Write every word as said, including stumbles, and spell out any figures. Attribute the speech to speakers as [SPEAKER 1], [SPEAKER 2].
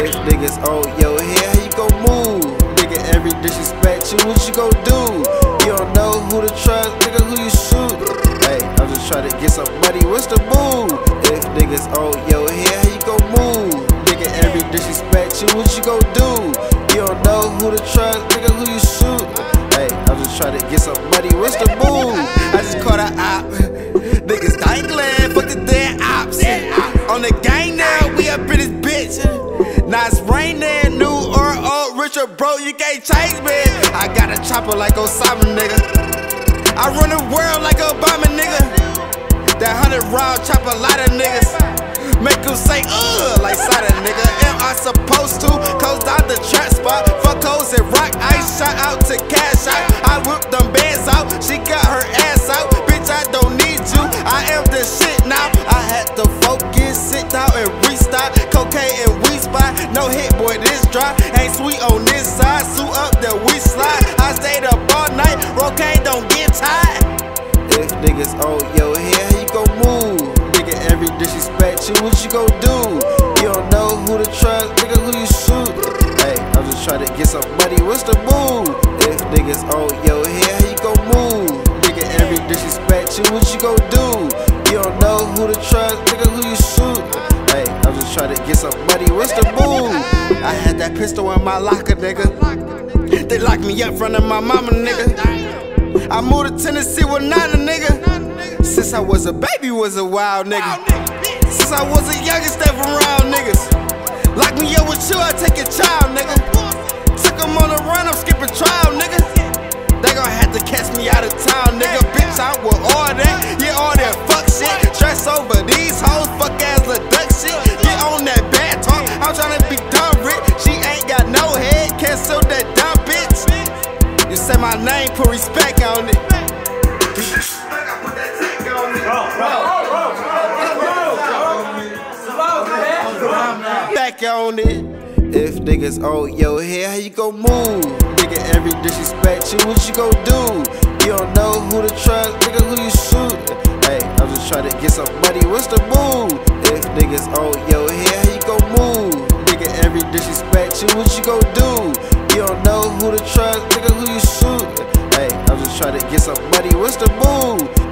[SPEAKER 1] If niggas on your head, how you gon' move? Nigga, every disrespect you, what you gon' do? You don't know who to trust, nigga, who you shoot. Hey, I'm just trying to get some money, what's the move? If niggas on your head, how you gon' move? Nigga, every disrespect you, what you gon' do? You don't know who to trust, nigga, who you shoot. Hey, I'm just trying to get some money, what's the move? I just caught a op, niggas dangling, fuck the dead ops. On the gang now, we up in this bitch. Now it's raining, new or old, rich or broke, you can't change me. I got a chopper like Osama, nigga. I run the world like Obama, nigga. That hundred round chop a lot of niggas. Make them say, ugh, like Sada, nigga. Am I supposed to close down the trap spot? Fuck hoes and rock ice, shot out to cash out. I whipped them bands out, she got her ass out. Bitch, I don't need you, I am the shit now. I had to focus, sit down and restart. Cocaine and weed spot, no hit, boy, this dry. Ain't sweet on this side, suit up, then we slide. I stayed up all night, cocaine don't get tired. If niggas on your head, how you gon' move? Nigga, every disrespect you, what you gon' do? You don't know who to trust, nigga, who you shoot. Hey, I'm just trying to get some money, what's the move? If niggas on your head, how you gon' move? Nigga, every disrespect you, what you gon' do? You don't know who to trust, nigga, who you shoot. Hey, I'm just trying to get some money, what's the move? I had that pistol in my locker, nigga. They locked me up in front of my mama, nigga. I moved to Tennessee with Nana, nigga. Since I was a baby, was a wild nigga. Since I was a youngest, step around niggas. Lock me up with you, I take your child, nigga. Took him on the run, I'm skipping trial, nigga. They gon' have to catch me out of town, nigga. Bitch, out with all that, yeah, all that fuck shit. Stress over these hoes, fuck ass little duck shit. Get on that bad talk, I'm tryna be dumb rich. She ain't got no head, cancel that dumb bitch. You say my name, put respect on it. Back on it. If niggas on your head, how you gon' move? Nigga, every disrespect you, what you gon' do? You don't know who to trust, nigga, who you shoot. Hey, I'm just trying to get some money, what's the move? If niggas on your head, how you gon' move? Nigga, every disrespect you, what you gon' do? You don't know who to trust, nigga, who you shoot. Hey, I'm just trying to get some money, what's the move?